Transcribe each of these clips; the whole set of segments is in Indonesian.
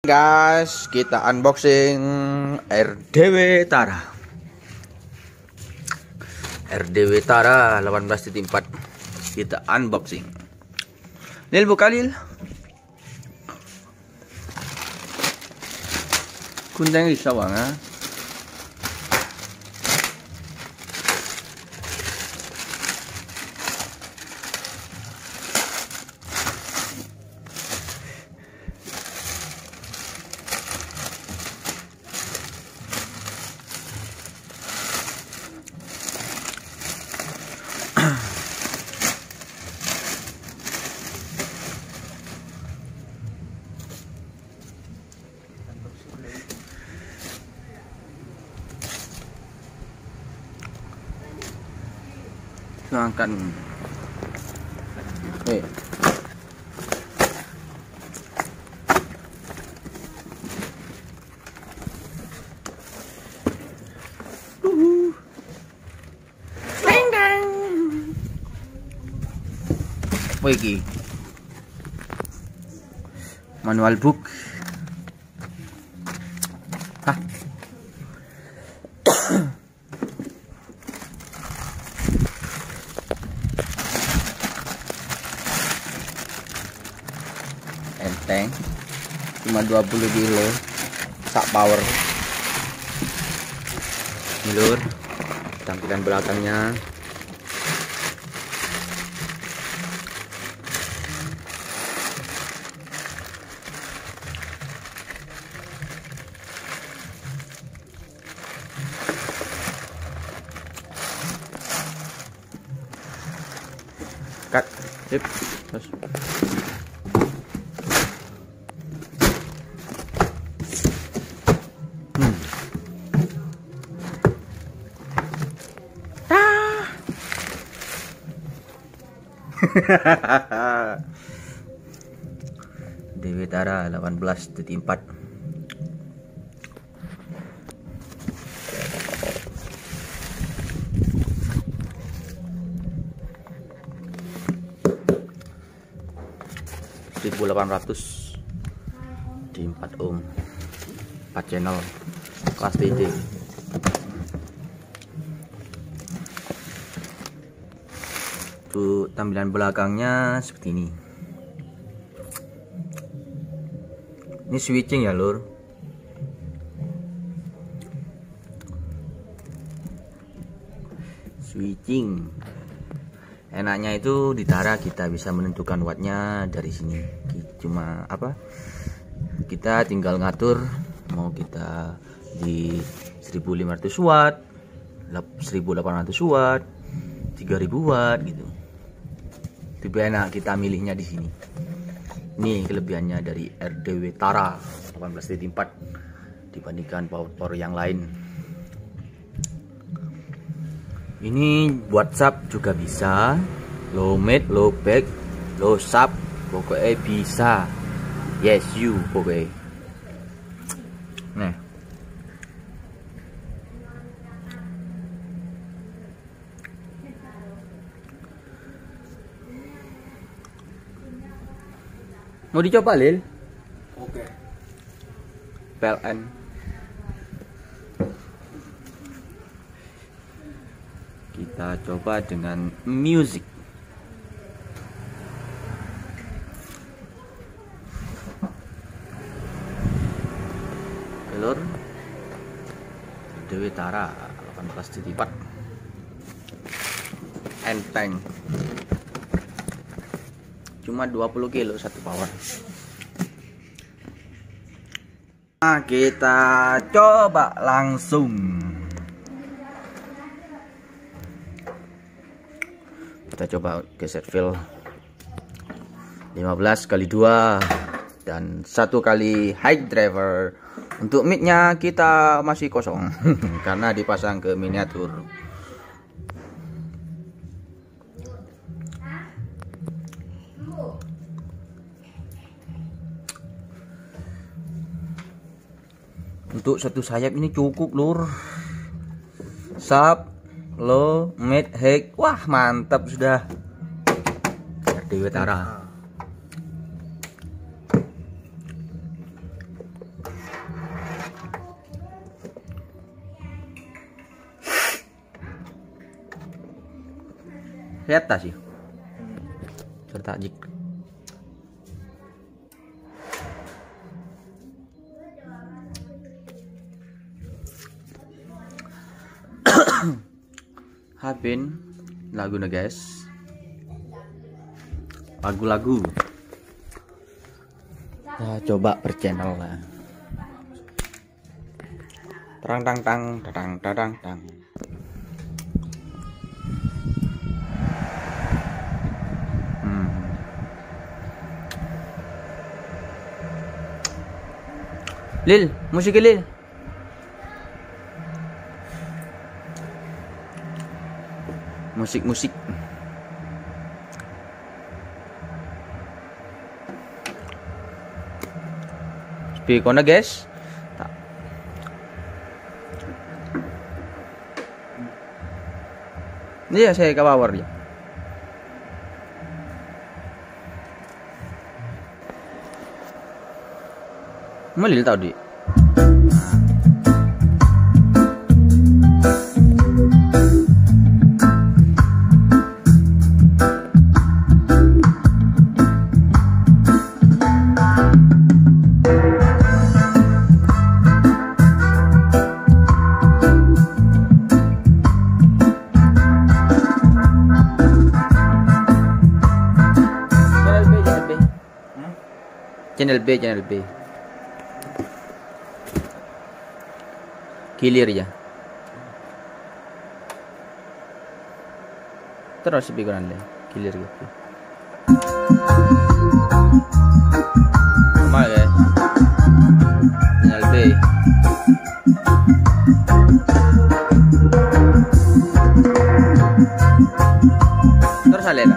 Guys, kita unboxing RDW Tara. RDW Tara 18.4. Kita unboxing. Lil, buka Lil. Kunteng isa bang ha. Angkat Wiki manual book. Enteng, cuma 20 kilo sak power. Ini lur tampilan belakangnya. Cut, sip, terus. RDW Tara 18.4. di 4 ohm 4 channel kelas TD. Tuh tampilan belakangnya seperti ini. Ini switching ya lur. Switching. Enaknya itu di Tara kita bisa menentukan wattnya dari sini. Cuma apa? Kita tinggal ngatur mau kita di 1500 watt, 1800 watt, 3000 watt gitu. Lebih enak kita milihnya di sini. Ini kelebihannya dari RDW Tara 18.4 dibandingkan power yang lain. Ini WhatsApp juga bisa, low mid, low back, low sub, pokoknya bisa. Yes you pokoknya. Nah, mau dicoba Lil? Oke. PLN. Kita coba dengan music. Lur, RDW Tara 18.4. Enteng. Cuma 20 kilo satu power. Nah, kita coba langsung. Kita coba geser feel 15 kali 2 dan 1 kali high driver. Untuk micnya kita masih kosong karena dipasang ke miniatur. Untuk satu sayap ini cukup lur. Sub, low, mid, high. Wah mantap sudah. RDW Tara. Lihat tas yuk. Serta jik. Hapin lagu guys. Lagu-lagu. Nah, coba per channel lah. Terang tang tang tang tang tang. Lil, musik Lil. Musik. Speakernya guys. Iya, saya ke power dia. Melil tau di. Channel B. Kilir ya. Terus pikiran deh, kilir gitu. Normal guys. Channel B. Terus alela.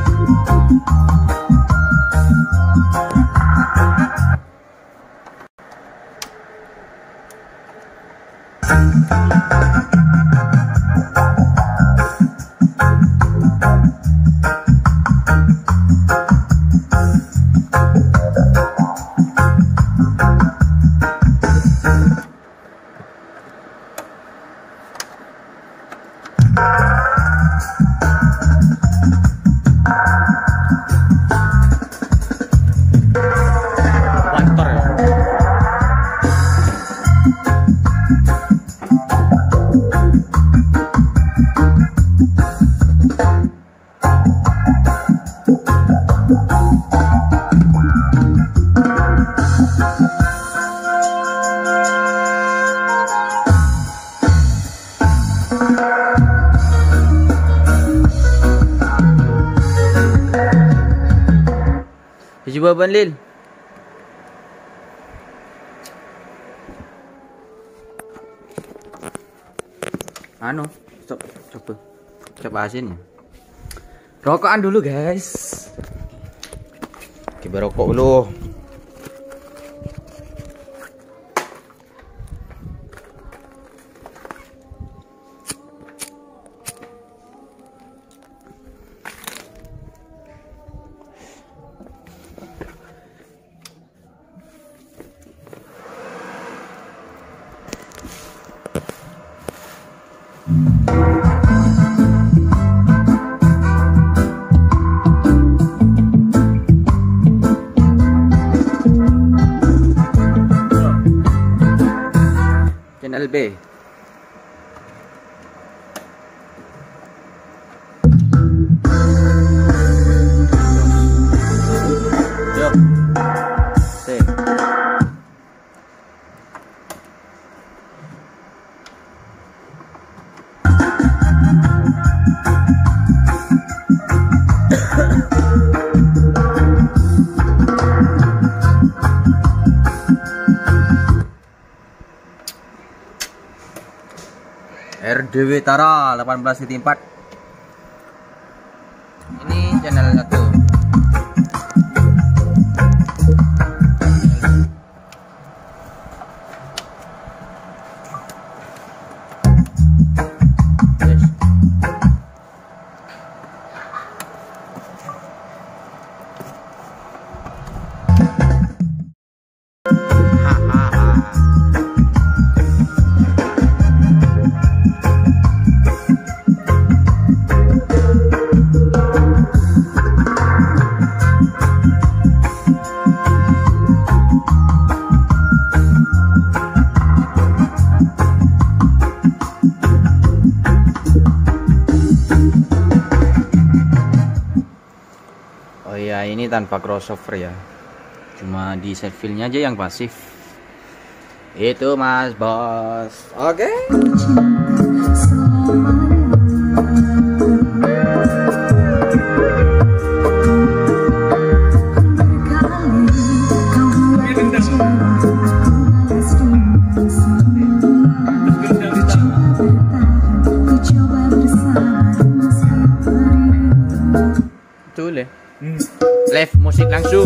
Coba Ban Lil. Anu, coba asin. Rokokan dulu guys. Coba rokok dulu. Channel B. Yo. C. RDW Tara 18.4. Ini channel 1. Yes. tanpa crossover ya, cuma di set feel-nya aja yang pasif. Itu Mas Bos. Oke. Betul ya. Live musik langsung.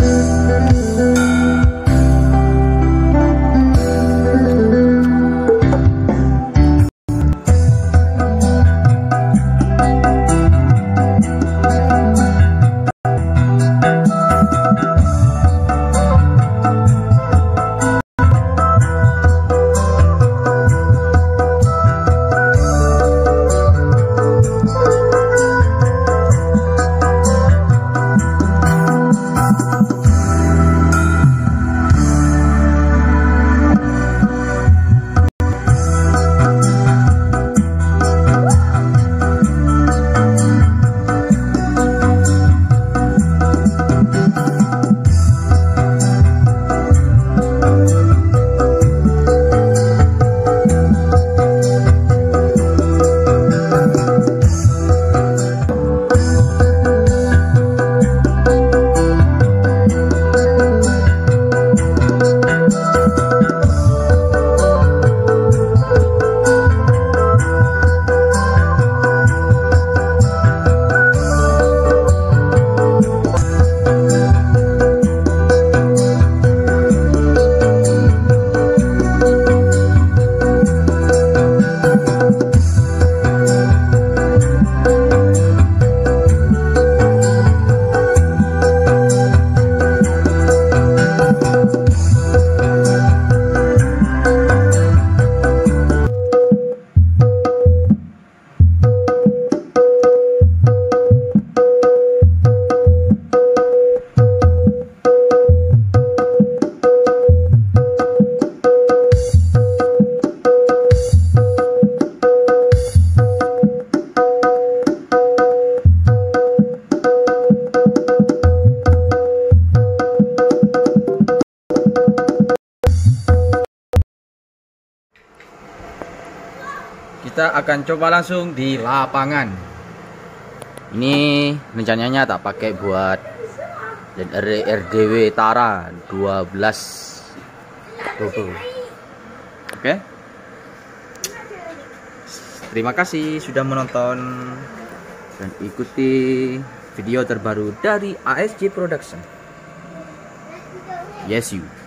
Kita akan coba langsung di lapangan. Ini rencananya tak pakai buat RDW Tara 12 Turbo. Oke. Terima kasih sudah menonton dan ikuti video terbaru dari ASG Production. Yes you.